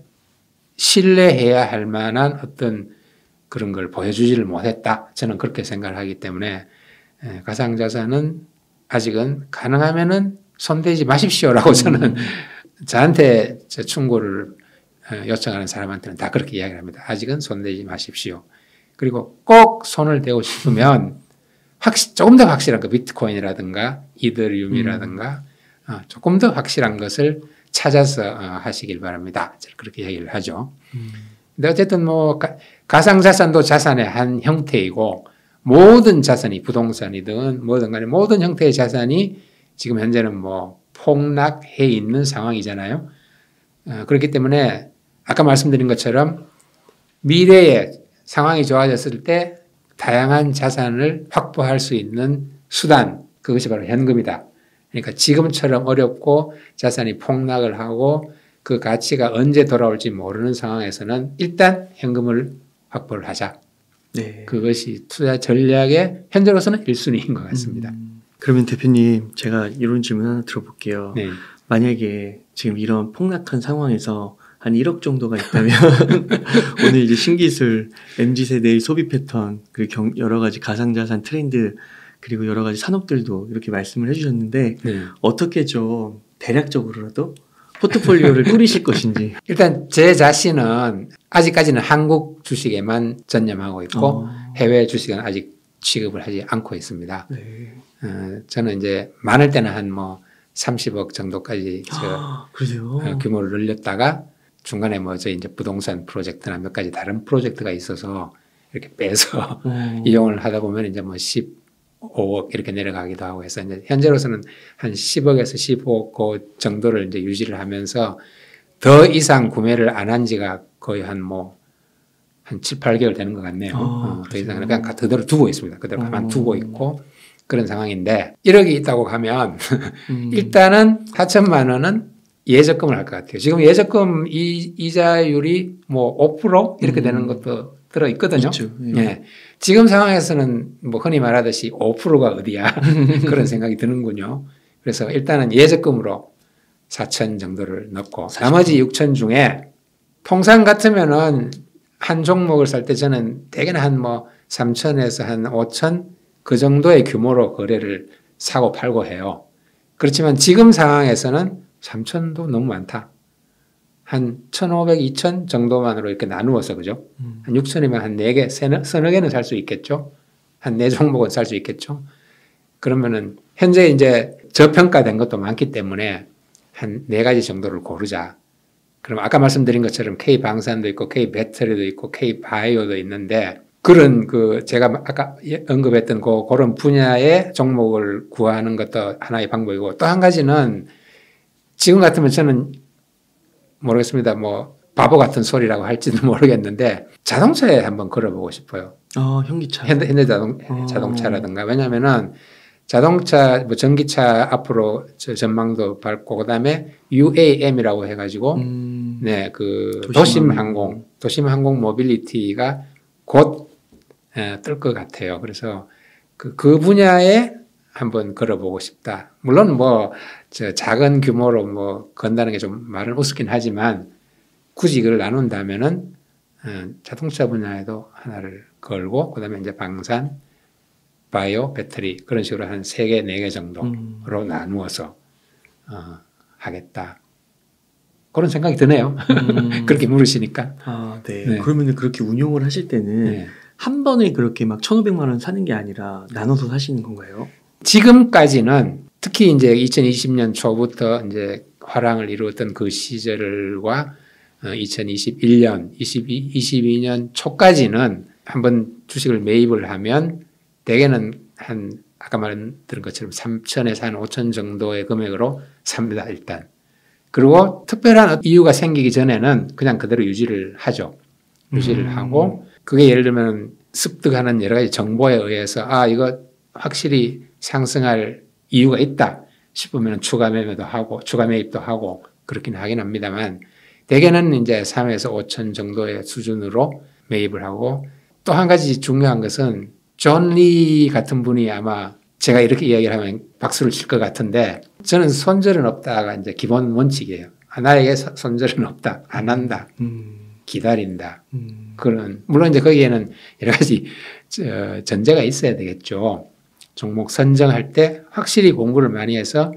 신뢰해야 할 만한 어떤 그런 걸 보여주지를 못했다. 저는 그렇게 생각을 하기 때문에 가상자산은 아직은 가능하면은 손대지 마십시오라고 저는 저한테 충고를 요청하는 사람한테는 다 그렇게 이야기를 합니다. 아직은 손대지 마십시오. 그리고 꼭 손을 대고 싶으면 조금 더 확실한 그 비트코인이라든가 이더리움이라든가 조금 더 확실한 것을 찾아서 하시길 바랍니다. 그렇게 얘기를 하죠. 근데 어쨌든 뭐 가상자산도 자산의 한 형태이고 모든 자산이 부동산이든 뭐든 간에 모든 형태의 자산이 지금 현재는 뭐 폭락해 있는 상황이잖아요. 그렇기 때문에 아까 말씀드린 것처럼 미래에 상황이 좋아졌을 때 다양한 자산을 확보할 수 있는 수단, 그것이 바로 현금이다. 그러니까 지금처럼 어렵고 자산이 폭락을 하고 그 가치가 언제 돌아올지 모르는 상황에서는 일단 현금을 확보를 하자. 네. 그것이 투자 전략의 현재로서는 1순위인 것 같습니다. 그러면 대표님 제가 이런 질문 하나 들어볼게요. 네. 만약에 지금 이런 폭락한 상황에서 한 1억 정도가 있다면 오늘 이제 신기술, MZ세대의 소비 패턴, 그리고 여러 가지 가상자산 트렌드 그리고 여러 가지 산업들도 이렇게 말씀을 해주셨는데 어떻게 좀 대략적으로라도 포트폴리오를 꾸리실 것인지. 일단 제 자신은 아직까지는 한국 주식에만 전념하고 있고 해외 주식은 아직 취급을 하지 않고 있습니다. 네. 저는 이제 많을 때는 한 뭐 30억 정도까지 규모를 늘렸다가 중간에 뭐 저 이제 부동산 프로젝트나 몇 가지 다른 프로젝트가 있어서 이렇게 빼서 이용을 하다 보면 이제 뭐 15억 이렇게 내려가기도 하고 해서 이제 현재로서는 한 10억에서 15억 그 정도를 이제 유지를 하면서 더 이상 구매를 안 한 지가 거의 한 7, 8개월 되는 것 같네요. 더 이상 그냥 그대로 두고 있습니다. 그대로 가만 두고 있고 그런 상황인데 1억이 있다고 하면 일단은 4천만 원은 예적금을 할 것 같아요. 지금 예적금 이자율이 뭐 5% 이렇게 되는 것도 들어 있거든요. 예. 지금 상황에서는 뭐 흔히 말하듯이 5%가 어디야 그런 생각이 드는군요. 그래서 일단은 예적금으로 4천 정도를 넣고 40. 나머지 6천 중에 통상 같으면은 한 종목을 살 때 저는 대개는 한 뭐 3천에서 한 5천 그 정도의 규모로 거래를 사고 팔고 해요. 그렇지만 지금 상황에서는 3천도 너무 많다. 한 1,500, 2천 정도만으로 이렇게 나누어서 그죠? 한 6천이면 한 4개, 서너 개는 살 수 있겠죠? 한 4종목은 살 수 있겠죠? 그러면은 현재 이제 저평가된 것도 많기 때문에 한 4가지 정도를 고르자. 그럼 아까 말씀드린 것처럼 K방산도 있고 K배터리도 있고 K바이오도 있는데 그런 제가 아까 언급했던 그런 분야의 종목을 구하는 것도 하나의 방법이고 또 한 가지는 지금 같으면 저는 모르겠습니다. 뭐 바보 같은 소리라고 할지도 모르겠는데 자동차에 한번 걸어보고 싶어요. 현기차. 현대 자동차라든가 왜냐하면은 자동차 뭐 전기차 앞으로 전망도 밝고 그다음에 UAM이라고 해가지고 네 그 도심 항공 모빌리티가 곧 뜰 것 같아요. 그래서 그 분야에 한번 걸어보고 싶다. 물론 뭐 작은 규모로 뭐 건다는 게 좀 말은 우습긴 하지만 굳이 이걸 나눈다면은 자동차 분야에도 하나를 걸고 그다음에 이제 방산, 바이오, 배터리 그런 식으로 한 3개, 4개 정도로 나누어서 하겠다. 그런 생각이 드네요. 그렇게 물으시니까. 아, 네. 네. 그러면 그렇게 운용을 하실 때는 네. 한 번에 그렇게 막 1,500만 원 사는 게 아니라 나눠서 사시는 건가요? 지금까지는 특히 이제 2020년 초부터 이제 화랑을 이루었던 그 시절과 2021년, 22년 초까지는 한번 주식을 매입을 하면 대개는 아까 말했던 것처럼 3천에서 한 5천 정도의 금액으로 삽니다, 일단. 그리고 특별한 이유가 생기기 전에는 그냥 그대로 유지를 하죠. 유지를 하고 그게 예를 들면 습득하는 여러 가지 정보에 의해서 이거 확실히 상승할 이유가 있다 싶으면 추가 매매도 하고 추가 매입도 하고 그렇긴 하긴 합니다만 대개는 이제 3에서 5천 정도의 수준으로 매입을 하고 또 한 가지 중요한 것은 존 리 같은 분이 아마 제가 이렇게 이야기를 하면 박수를 칠 것 같은데 저는 손절은 없다가 이제 기본 원칙이에요. 나에게 손절은 없다. 안 한다. 기다린다. 그런 물론 이제 거기에는 여러 가지 전제가 있어야 되겠죠. 종목 선정할 때 확실히 공부를 많이 해서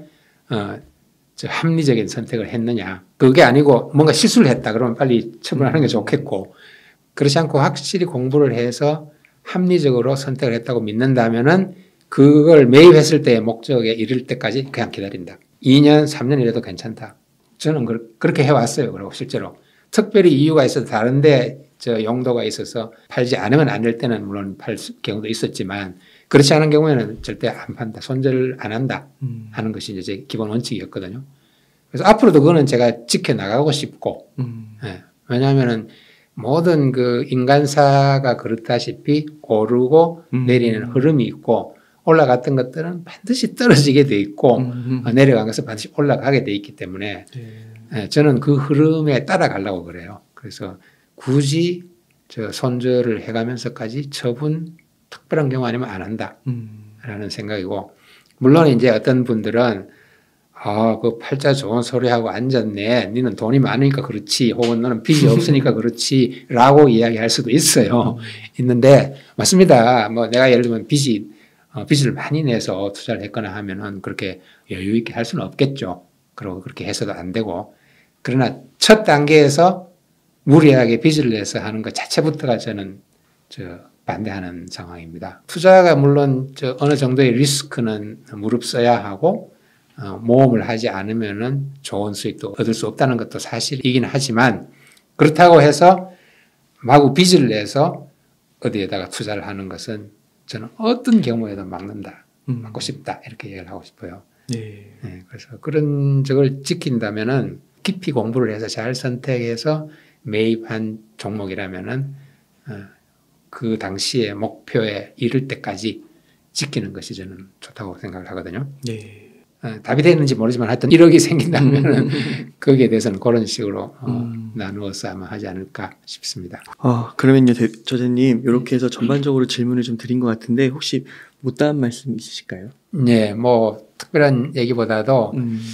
합리적인 선택을 했느냐. 그게 아니고 뭔가 실수를 했다. 그러면 빨리 처분하는 게 좋겠고 그렇지 않고 확실히 공부를 해서 합리적으로 선택을 했다고 믿는다면은 그걸 매입했을 때의 목적에 이를 때까지 그냥 기다린다. 2년, 3년 이래도 괜찮다. 저는 그렇게 해왔어요. 그리고 실제로. 특별히 이유가 있어서 다른데 용도가 있어서 팔지 않으면 안 될 때는 물론 팔 경우도 있었지만 그렇지 않은 경우에는 절대 안 판다. 손절을 안 한다 하는 것이 이제 제 기본 원칙이었거든요. 그래서 앞으로도 그거는 제가 지켜나가고 싶고 네. 왜냐하면은 모든 그 인간사가 그렇다시피 오르고 내리는 흐름이 있고 올라갔던 것들은 반드시 떨어지게 돼 있고 내려간 것은 반드시 올라가게 돼 있기 때문에 네, 저는 그 흐름에 따라가려고 그래요. 그래서 굳이 손절을 해가면서까지 처분 특별한 경우 아니면 안 한다라는 생각이고 물론 이제 어떤 분들은 그 팔자 좋은 소리하고 앉았네. 니는 돈이 많으니까 그렇지. 혹은 너는 빚이 없으니까 그렇지. 라고 이야기할 수도 있어요. 있는데 맞습니다. 뭐 내가 예를 들면 빚을 많이 내서 투자를 했거나 하면은 그렇게 여유 있게 할 수는 없겠죠. 그리고 그렇게 해서도 안 되고. 그러나 첫 단계에서 무리하게 빚을 내서 하는 것 자체부터가 저는 반대하는 상황입니다. 투자가 물론 어느 정도의 리스크는 무릅써야 하고 모험을 하지 않으면은 좋은 수익도 얻을 수 없다는 것도 사실이긴 하지만 그렇다고 해서 마구 빚을 내서 어디에다가 투자를 하는 것은 저는 어떤 경우에도 막고 싶다 이렇게 얘기를 하고 싶어요. 네, 그래서 그런 적을 지킨다면은 깊이 공부를 해서 잘 선택해서 매입한 종목이라면은 그 당시의 목표에 이를 때까지 지키는 것이 저는 좋다고 생각을 하거든요. 네. 답이 됐는지 모르지만 하여튼 1억이 생긴다면 거기에 대해서는 그런 식으로 나누어서 아마 하지 않을까 싶습니다. 그러면요 저자님 이렇게 해서 전반적으로 질문을 좀 드린 것 같은데 혹시 못다한 말씀 있으실까요? 네, 뭐 특별한 얘기보다도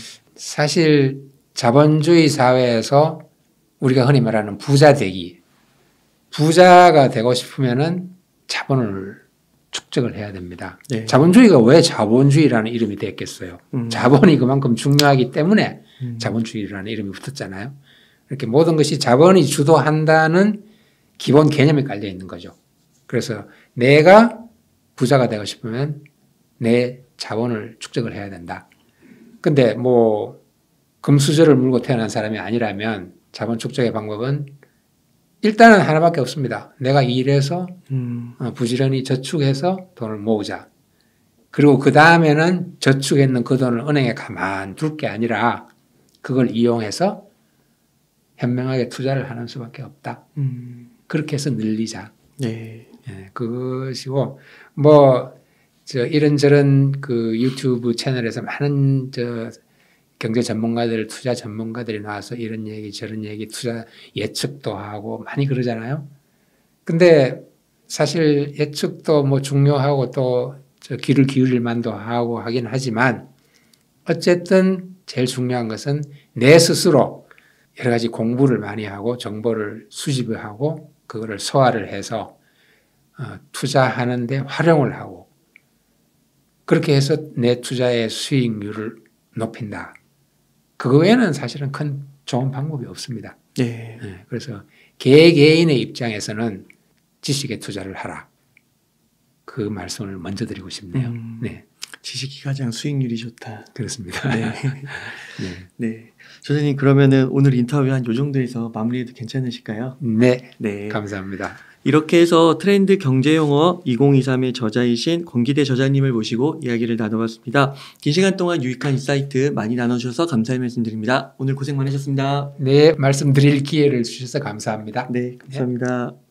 사실 자본주의 사회에서 우리가 흔히 말하는 부자가 되고 싶으면은 자본을 축적을 해야 됩니다. 네. 자본주의가 왜 자본주의라는 이름이 됐겠어요? 자본이 그만큼 중요하기 때문에 자본주의라는 이름이 붙었잖아요. 이렇게 모든 것이 자본이 주도한다는 기본 개념이 깔려 있는 거죠. 그래서 내가 부자가 되고 싶으면 내 자본을 축적을 해야 된다. 근데 뭐 금수저를 물고 태어난 사람이 아니라면 자본 축적의 방법은 일단은 하나밖에 없습니다. 내가 일해서 부지런히 저축해서 돈을 모으자. 그리고 그 다음에는 저축했는 그 돈을 은행에 가만 둘 게 아니라 그걸 이용해서 현명하게 투자를 하는 수밖에 없다. 그렇게 해서 늘리자. 네. 예, 그것이고 이런저런 그 유튜브 채널에서 많은 경제 전문가들, 투자 전문가들이 나와서 이런 얘기, 저런 얘기, 투자 예측도 하고 많이 그러잖아요. 근데 사실 예측도 뭐 중요하고 또 귀를 기울일 만도 하고 하긴 하지만 어쨌든 제일 중요한 것은 내 스스로 여러 가지 공부를 많이 하고 정보를 수집을 하고 그거를 소화를 해서 투자하는데 활용을 하고 그렇게 해서 내 투자의 수익률을 높인다. 그거 외에는 사실은 큰 좋은 방법이 없습니다. 네. 네, 그래서 개개인의 입장에서는 지식에 투자를 하라. 그 말씀을 먼저 드리고 싶네요. 네. 지식이 가장 수익률이 좋다. 그렇습니다. 네. 네. 네. 조장님 그러면은 오늘 인터뷰 한 요 정도에서 마무리해도 괜찮으실까요? 네. 네. 감사합니다. 이렇게 해서 트렌드 경제용어 2023의 저자이신 권기대 저자님을 모시고 이야기를 나눠봤습니다. 긴 시간 동안 유익한 인사이트 많이 나눠주셔서 감사의 말씀드립니다. 오늘 고생 많으셨습니다. 네, 말씀드릴 기회를 주셔서 감사합니다. 네, 감사합니다.